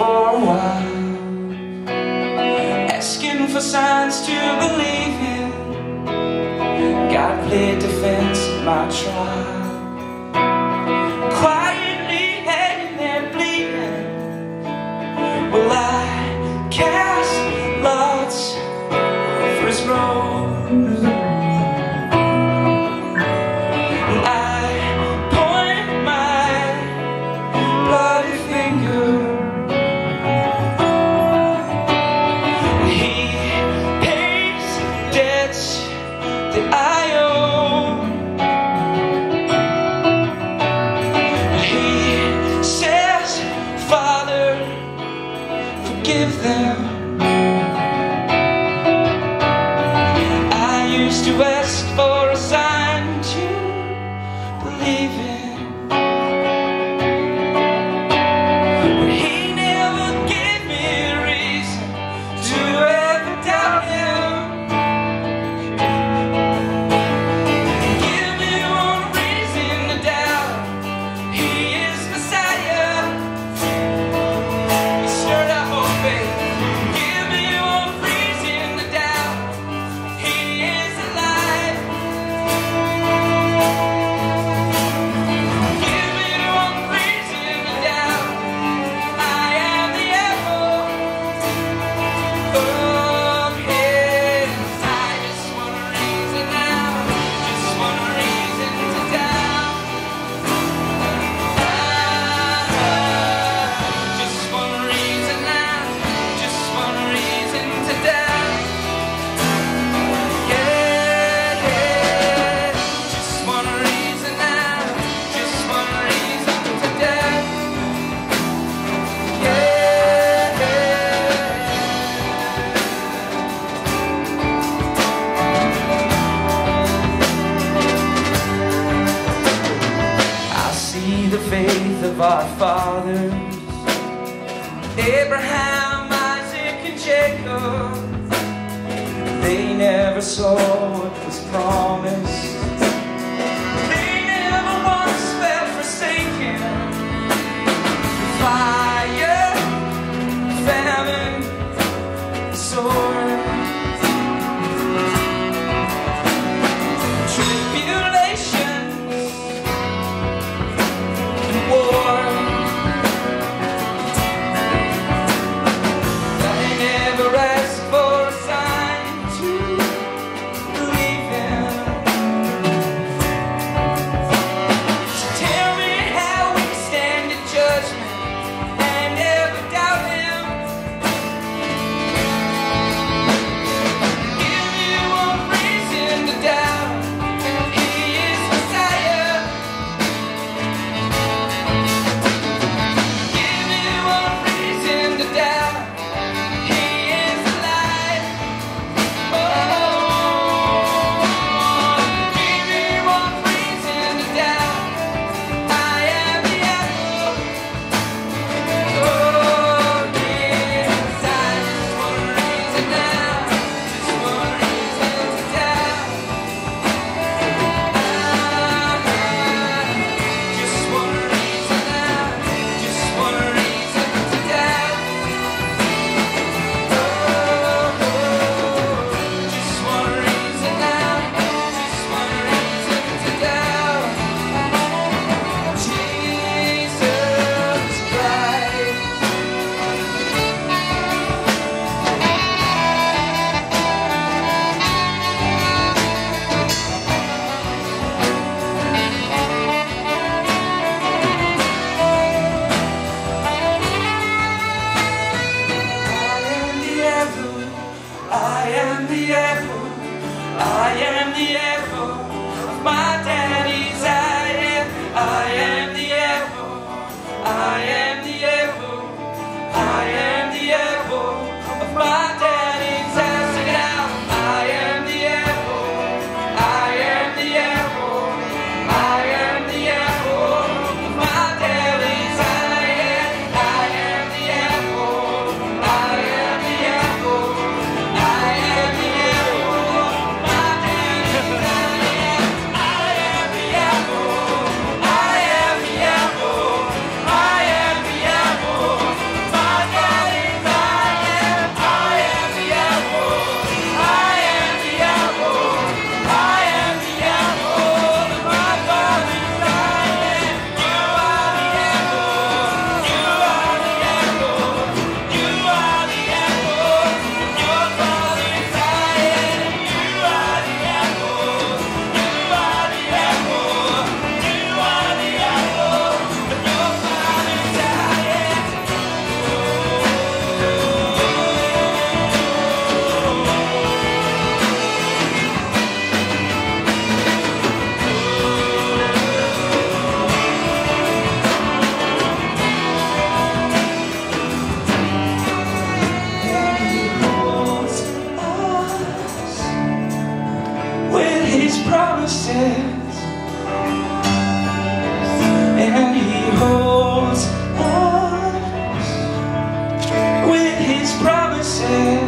for a while, asking for signs to believe in. God played defense in my trial, quietly hanging there bleeding. Will I cast lots for his rose? Give them. I used to ask for a sign to believe in, but he never gave me a reason to ever doubt him. Give me one reason to doubt he is Messiah. He stirred up my faith. Give me one reason to doubt he is alive. Give me one reason to doubt I am the apple of his eye. Just one reason now, just one reason to doubt. Just one reason now, just one reason to doubt. Yeah, just one reason now, just one reason to doubt. I see the faith of our fathers, Abraham, Isaac, and Jacob. They never saw what was promised. They never once felt forsaken. Fire, famine, sword, tribulations, and war. I never asked for a sign to believe in. So tell me how we can stand in judgment and never doubt him. Give me one reason to doubt he is Messiah. Give me one reason to doubt he is alive. Oh, give me one reason to doubt I am the apple. Oh, yes, I just one reason now, just one reason to doubt. Just one reason now, just one reason to doubt. Just one reason now, just one reason to doubt. Jesus Christ. I am the apple, I am the apple of my daddy's eye. I am the apple, I am the apple, I am the apple of my daddy's eye. Sing it out. I am the apple, I am the apple, I am the apple of my daddy's eye. I am the apple, I am the apple, I am the apple of my daddy's eye. I am the apple. say